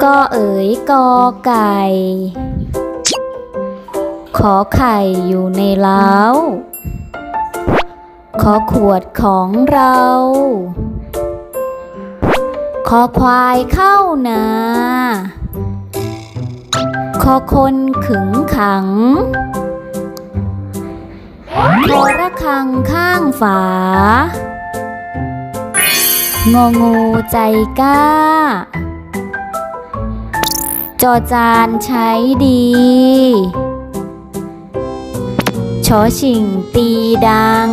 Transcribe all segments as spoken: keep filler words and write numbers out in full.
อเอ๋ยกอไก่ขอไข่อยู่ในเล้าขอขวดของเราขอควายเข้านาขอคนขึงขังขอระฆังข้างฝางองูใจกล้าจอจานใช้ดีชอชิงตีดัง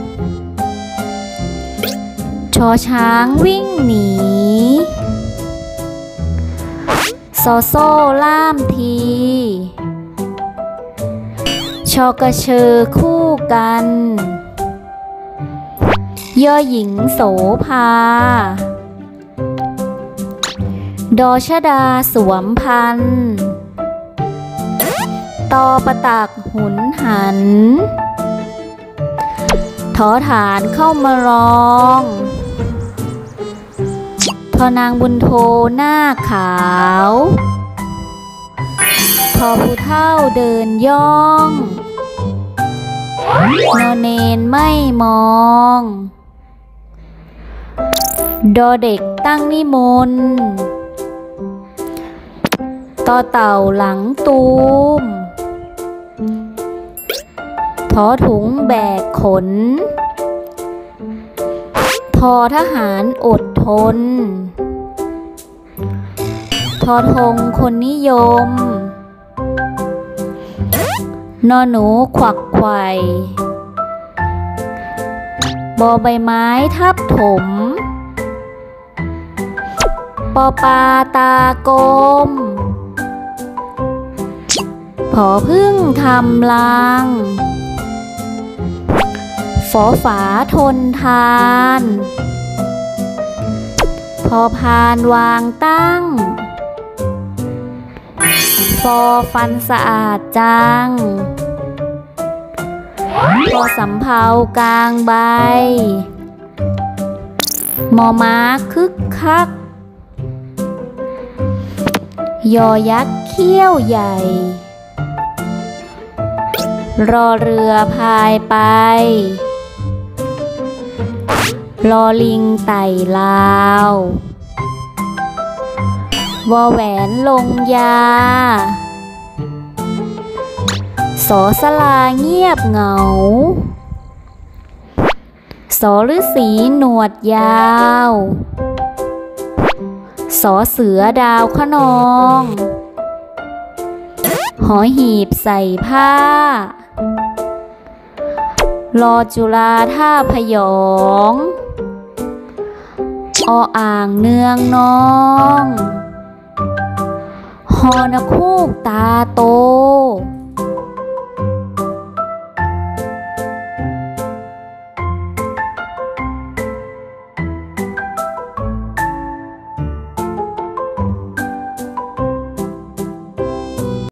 ชอช้างวิ่งหนีซอโซ่ล่ามทีชอกระเชอคู่กันยอหญิงโสภาดอชดาสวมพันธุ์ตอประตักหุนหันทอฐานเข้ามาร้องทอนางบุญโทหน้าขาวทอผู้เฒ่าเดินย่องนอเนนไม่มองดอเด็กตั้งนิมนต์ต่อเต่าหลังตูมทอถุงแบกขนทอทหารอดทนทอธงคนนิยมนอหนูขวักไขว่บอใบไม้ทับถมปอปลาตากลมผอพึ่งทำรังฝอฝาทนทานพอพานวางตั้งฟอฟันสะอาดจังพอสำเภากลางใบมอม้าคึกคักยอยักษ์เขี้ยวใหญ่รอเรือพายไปรอลิงไต่ลาววอแหวนลงยาสอสลาเงียบเหงาสอฤาษีหนวดยาวสอเสือดาวขนองหอหีบใส่ผ้ารอจุฬาท่าพยองออ่างเนืองน้องฮอนคูกตาโต